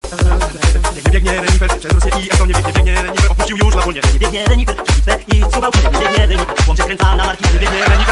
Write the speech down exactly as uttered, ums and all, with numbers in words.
Biegnie, biegnie renifer przez Rosję i Estonię. Biegnie, biegnie renifer, opuścił już Laponię. Biegnie renifer przez Litwę i Suwałki. Biegnie renifer, łom się kręca na marki. Biegnie renifer